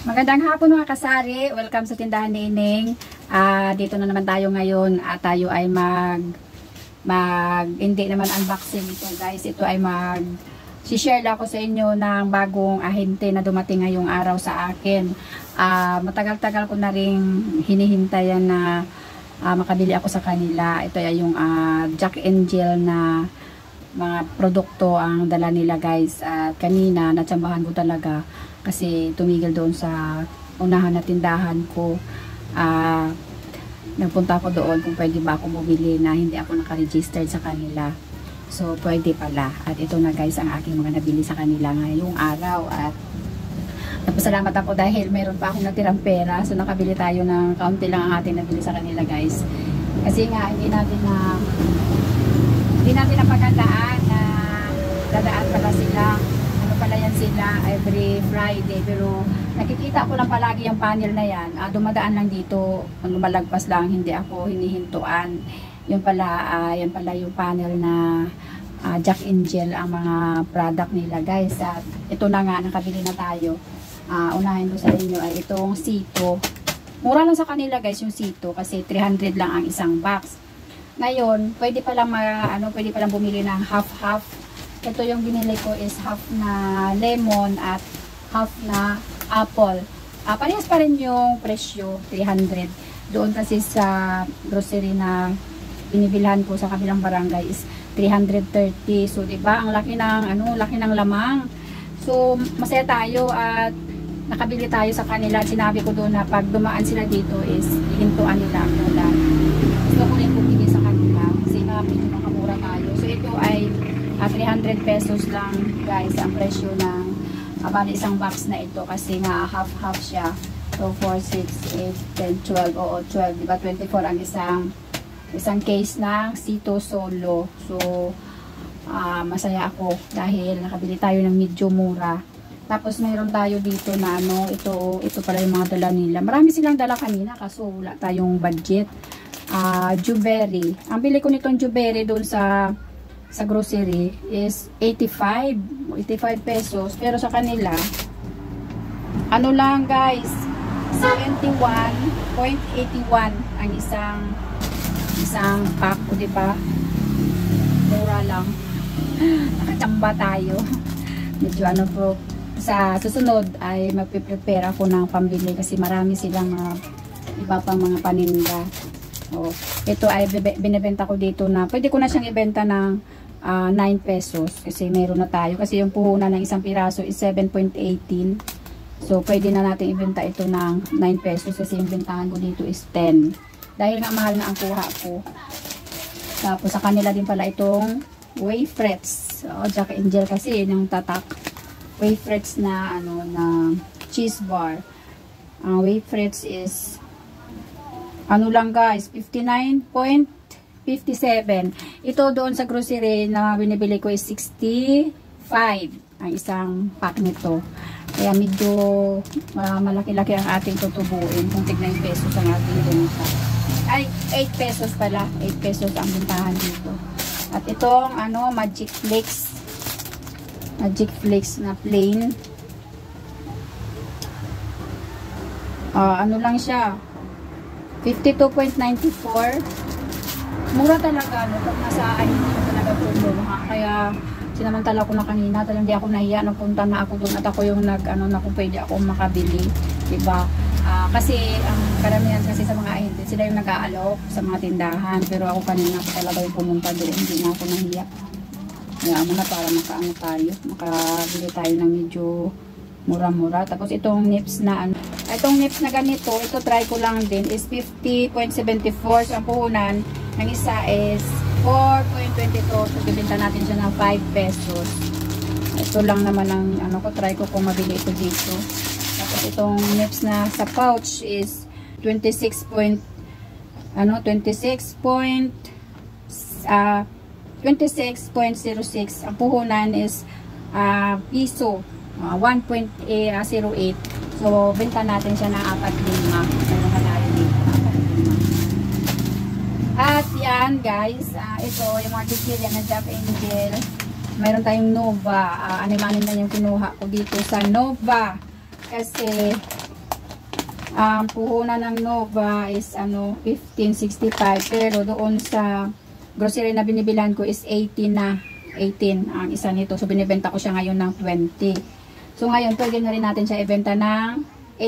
Magandang hapon mga kasari. Welcome sa tindahan ni Ining. Dito na naman tayo ngayon. Tayo ay hindi naman unboxing ito guys. Ito ay share lang ako sa inyo ng bagong ahente na dumating ngayong araw sa akin. Matagal-tagal ko na rin hinihintayan na makabili ako sa kanila. Ito ay yung Jack and Jill na mga produkto ang dala nila guys. At kanina natsambahan ko talaga kasi tumigil doon sa unahan na tindahan ko. Nagpunta ako doon kung pwede ba ako bumili na hindi ako nakaregistered sa kanila. So pwede pala. At ito na guys ang aking mga nabili sa kanila ngayong araw. At napasalamat ako dahil meron pa akong natirang pera. So nakabili tayo ng kaunti lang ang ating nabili sa kanila guys. Kasi nga hindi natin napagandaan na dadaan pala sila. Pala yan sila every Friday, pero nakikita ko lang palagi yung panel na yan. Dumadaan lang dito, lumalagpas lang, hindi ako hinihintuan. Yan pala yung panel na Jack and Jill ang mga product nila guys. At ito na nga, nakabili na tayo. Unahin ko sa inyo ay itong Sito. Mura lang sa kanila guys yung Sito kasi 300 lang ang isang box. Ngayon, pwede palang bumili ng half-half. Ito yung binili ko is half na lemon at half na apple. Parehas pa rin yung presyo, 300. Doon kasi sa grocery na binibilhan ko sa kabilang barangay is 330. So, diba? Ang laki ng lamang. So, masaya tayo at nakabili tayo sa kanila. Sinabi ko doon na pag dumaan sila dito is hihintuan nila ako lang. Gusto ko rin bumili sa kanila kasi medyo makamura tayo. So, ito ay 300 pesos lang guys ang presyo ng bali isang box na ito kasi nga half siya. So 4, 6, 8, 10, 12 oo 12 diba 24 ang isang case ng Sito Solo. So masaya ako dahil nakabili tayo ng medyo mura. Tapos mayroon tayo dito na ito pala yung mga dala nila. Marami silang dala kanina kaso wala tayong budget. Juberry. Ang bili ko nitong Juberry doon sa grocery is 85 pesos, pero sa kanila lang guys 71.81 ang isang pack, di ba? Mura lang. Nakachamba tayo. Medyo po sa susunod ay magpe-prepare ako ng pambili kasi marami silang iba pang mga paninda. Ito ay binebenta ko dito na pwede ko na siyang ibenta ng 9 pesos kasi meron na tayo kasi yung puhunan ng isang piraso is 7.18. So pwede na natin ibenta ito ng 9 pesos kasi yung bentahan ko dito is 10 dahil nga mahal na ang kuha ko. Tapos sa kanila din pala itong Wafrets. Jack and Jill kasi yung tatak. Wafrets na na cheese bar. Ang Wafrets is lang guys 59.57. Ito doon sa grocery na binibili ko is 65 ang isang pack nito. Kaya medyo malaki-laki ang ating tutubuin kung tignan pesos ang ating benta. Ay 8 pesos pala. 8 pesos ang bentahan dito. At itong Magic Flakes. Magic Flakes na plain. Lang siya 52.94. Mura talaga, pag nasa talaga puno. Kaya, sinamantala ko na kanina, talagang di ako nahiya, nagpunta na ako doon at ako yung na kung pwede ako makabili. Diba? Kasi, ang karamihan kasi sa mga ahente, sila yung nag-aalok sa mga tindahan. Pero ako kanina talaga yung pumunta doon, hindi na ako nahiya. Kaya muna para makabili tayo ng medyo mura-mura. Tapos itong nips na ganito, ito try ko lang din is 50.74. So ang puhunan ng isa is 4.22. So bibenta natin siya ng 5 pesos. Ito lang naman ang try ko kung mabili ito dito. Tapos itong nips na sa pouch is 26.06. Ang puhunan is piso. 1.08. So, benta natin siya ng 4.5. At yan guys, ito yung mga chichirya na Jack and Jill. Mayroon tayong Nova. Animanin na yung kinuha ko dito sa Nova. Kasi Ang puhunan ng Nova is 15.65, pero doon sa grocery na binibilan ko is 18 na. 18 ang isa nito. So binibenta ko siya ngayon ng 20. So ngayon pwede na rin natin siya ibenta ng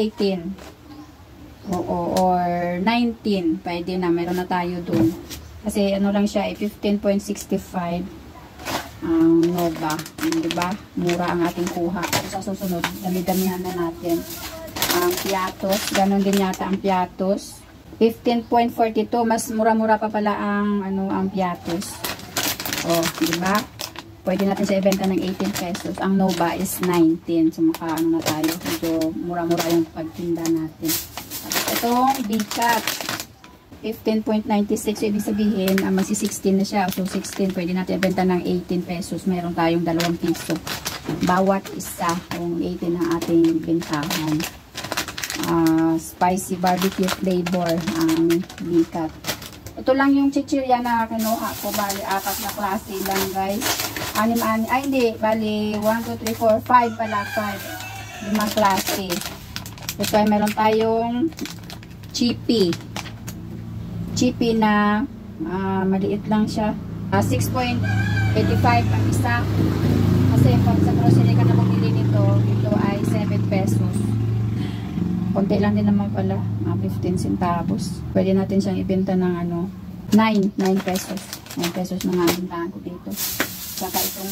18. Or 19. Pwede na, meron na tayo doon. Kasi ano lang siya, 15.65 ang Nova. Diba? Mura ang ating kuha. So, sa susunod, dami-damihan na natin. Ang piatos, ganon din yata ang piatos. 15.42, mas mura-mura pa pala ang piatos. Diba? Pwede natin siya ibenta ng 18 pesos. Ang Nova is 19. So, na tayo. Medyo mura-mura yung pagtinda natin. Itong Bicat, 15.96. So, ibig sabihin, magsi 16 na siya. So, 16, pwede natin ibenta ng 18 pesos. Meron tayong 2 piso. Bawat isa. Yung 18 ang ating bentahan. Spicy barbecue flavor ang Bicat. Ito lang yung chichirya na kinuha ko. Bali, 4 na klase lang, guys. Bali, 1, 2, 3, 4, 5 pala, 5. 5 klase. Tapos meron tayong chippy. Chippy na maliit lang siya. 6.85 ang isa. Kasi pag sa grocery ka na bumili nito, ito ay 7 pesos. Konti lang din naman pala, 15 centavos. Pwede natin siyang ibenta ng 9 pesos. 9 pesos na nga bintahan ko dito. Saka itong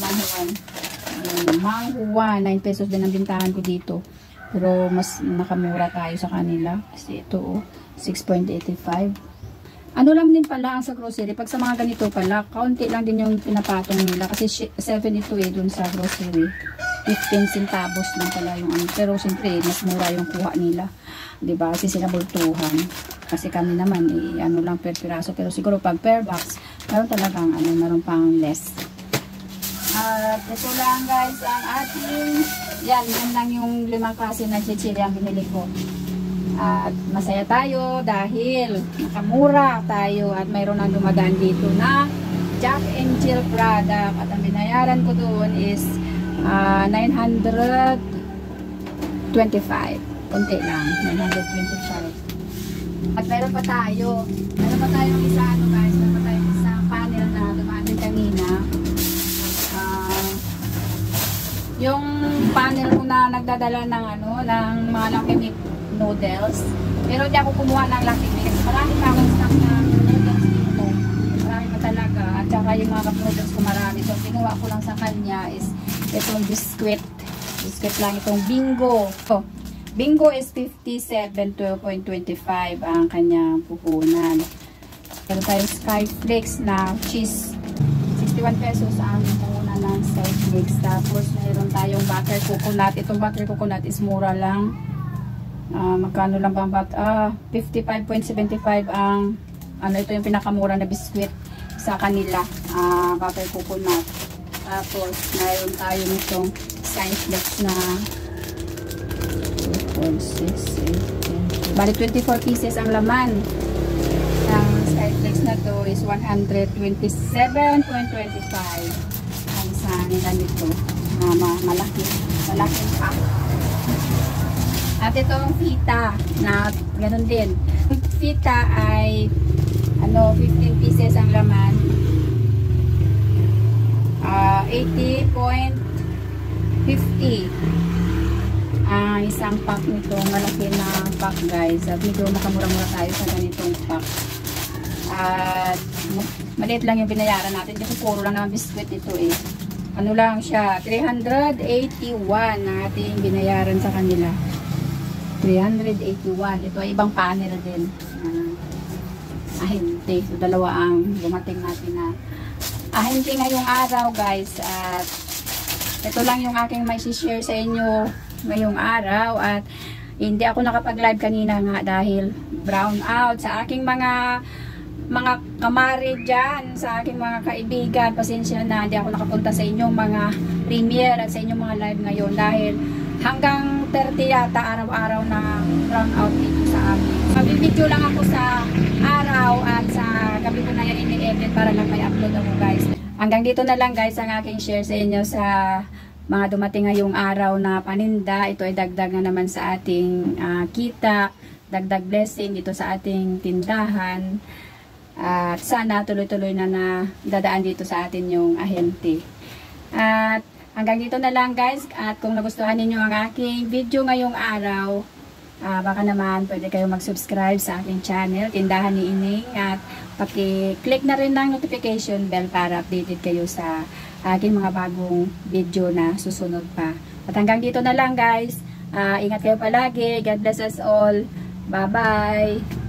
Manhuan, 9 pesos din ang bintahan ko dito. Pero mas nakamura tayo sa kanila. Kasi ito, 6.85. Ano lang din pala ang sa grocery. Pag sa mga ganito pala, kaunti lang din yung pinapatong nila. Kasi 7 ito dun sa grocery. 15 centavos lang pala yung Pero siyempre, mas mura yung kuha nila. Diba? Kasi sila bultuhan. Kasi kami naman, lang per piraso. Pero siguro pag per box, meron talagang, meron pang less. At ito lang guys, ang ating, yan lang yung 5 klase na chichirya ang binili ko. At masaya tayo dahil nakamura tayo at mayroon nang dumadaan dito na Jack and Jill product. At ang binayaran ko doon is 925. Kunti lang, 925. At meron pa tayong isa, guys, meron pa tayong isang panel na dumaan din kanina. Yung panel ko na nagdadala ng ng mga Lucky Milk noodles. Pero hindi ako kumuha ng Lucky Milk. Marami pa akong stock na noodles dito. Marami pa talaga. At saka yung mga cup noodles ko marami. So, kinuha ko lang sa kanya is itong biscuit. Biscuit lang itong Bingo. So, Bingo is 57.25 ang kanyang puhunan. Meron tayong Skyflakes na cheese. 61 pesos ang puhunan ng Skyflakes. Tapos, meron tayong butter coconut. Itong butter coconut is mura lang. Magkano lang ba ang 55.75 ang ito yung pinakamura na biscuit sa kanila. Butter coconut. Tapos, mayroon tayo nitong Skyflakes na 4, 6, 8, 10. Bali, 24 pieces ang laman. Ang Skyflakes na to is 127.25. Ang isa nila nito. Malaking pack. At itong Fita na ganoon din. Fita ay 15 pieces ang laman. 80.50 ang isang pack nito. Malaki na pack, guys. At medyo makamura-mura tayo sa ganitong pack. At maliit lang yung binayaran natin kasi puro lang naman biscuit ito eh. Ano lang siya, 381 ang ating binayaran sa kanila. 381. Ito ay ibang panel din. Ahente. So, dalawa ang dumating natin na ahente ngayong araw, guys. At ito lang yung aking may share sa inyo ngayong araw. At hindi ako nakapag-live kanina nga dahil brown out sa aking mga kamari dyan, sa aking mga kaibigan. Pasensya na, hindi ako nakapunta sa inyong mga premiere at sa inyong mga live ngayon dahil hanggang 30 yata araw-araw na brown out dito sa amin. Mabibideo lang ako sa araw at sa gabi ko na yan ini-edit para lang may upload ako, guys. Hanggang dito na lang, guys, ang aking share sa inyo sa mga dumating ngayong araw na paninda. Ito ay dagdag na naman sa ating kita dagdag blessing dito sa ating tindahan. At sana tuloy-tuloy na dadaan dito sa atin yung ahente. At hanggang dito na lang guys. At kung nagustuhan ninyo ang aking video ngayong araw, baka naman pwede kayo mag-subscribe sa aking channel, Tindahan ni Ining. At paki-click na rin ng notification bell para updated kayo sa aking mga bagong video na susunod pa. At hanggang dito na lang guys. Ingat kayo palagi. God bless us all. Bye-bye.